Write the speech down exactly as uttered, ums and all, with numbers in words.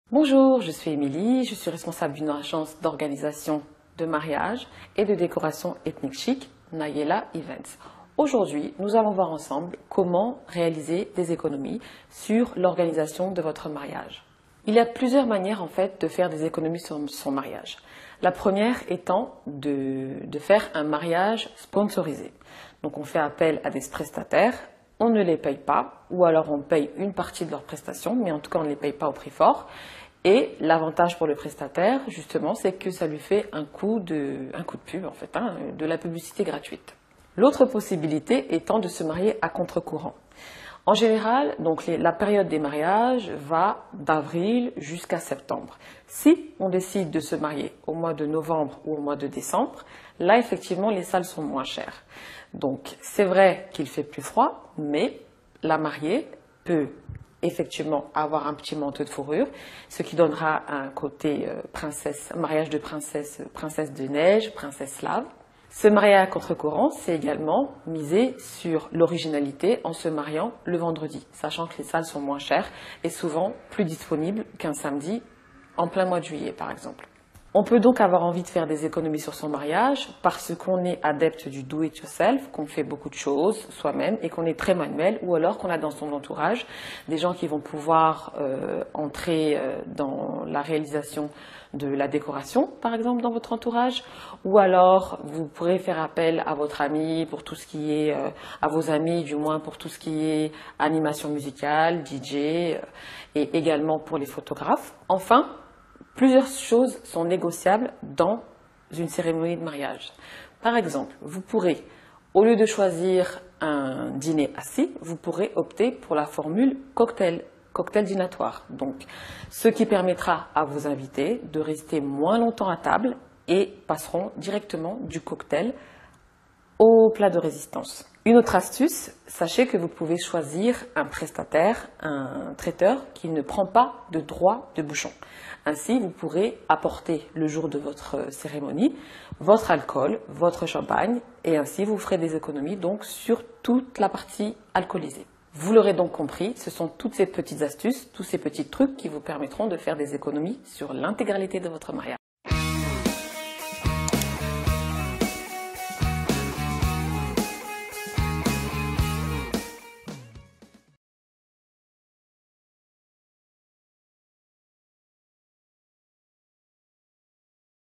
Bonjour, je suis Émilie, je suis responsable d'une agence d'organisation de mariage et de décoration ethnique chic, Nayela Events. Aujourd'hui, nous allons voir ensemble comment réaliser des économies sur l'organisation de votre mariage. Il y a plusieurs manières en fait de faire des économies sur son mariage. La première étant de, de faire un mariage sponsorisé. Donc on fait appel à des prestataires, on ne les paye pas ou alors on paye une partie de leurs prestations, mais en tout cas on ne les paye pas au prix fort. Et l'avantage pour le prestataire, justement, c'est que ça lui fait un coup de, un coup de pub, en fait, hein, de la publicité gratuite. L'autre possibilité étant de se marier à contre-courant. En général, donc les, la période des mariages va d'avril jusqu'à septembre. Si on décide de se marier au mois de novembre ou au mois de décembre, là, effectivement, les salles sont moins chères. Donc, c'est vrai qu'il fait plus froid, mais la mariée peut effectivement avoir un petit manteau de fourrure, ce qui donnera un côté euh, princesse, mariage de princesse, princesse de neige, princesse slave. Se marier à contre-courant, c'est également miser sur l'originalité en se mariant le vendredi, sachant que les salles sont moins chères et souvent plus disponibles qu'un samedi en plein mois de juillet par exemple. On peut donc avoir envie de faire des économies sur son mariage parce qu'on est adepte du do-it-yourself, qu'on fait beaucoup de choses soi-même et qu'on est très manuel, ou alors qu'on a dans son entourage des gens qui vont pouvoir euh, entrer euh, dans la réalisation de la décoration, par exemple, dans votre entourage, ou alors vous pourrez faire appel à votre ami pour tout ce qui est, euh, à vos amis du moins pour tout ce qui est animation musicale, D J, euh, et également pour les photographes. Enfin, plusieurs choses sont négociables dans une cérémonie de mariage. Par exemple, vous pourrez, au lieu de choisir un dîner assis, vous pourrez opter pour la formule cocktail, cocktail dînatoire. Donc, ce qui permettra à vos invités de rester moins longtemps à table et passeront directement du cocktail au plat de résistance. Une autre astuce, sachez que vous pouvez choisir un prestataire, un traiteur qui ne prend pas de droit de bouchon. Ainsi, vous pourrez apporter le jour de votre cérémonie votre alcool, votre champagne et ainsi vous ferez des économies donc sur toute la partie alcoolisée. Vous l'aurez donc compris, ce sont toutes ces petites astuces, tous ces petits trucs qui vous permettront de faire des économies sur l'intégralité de votre mariage.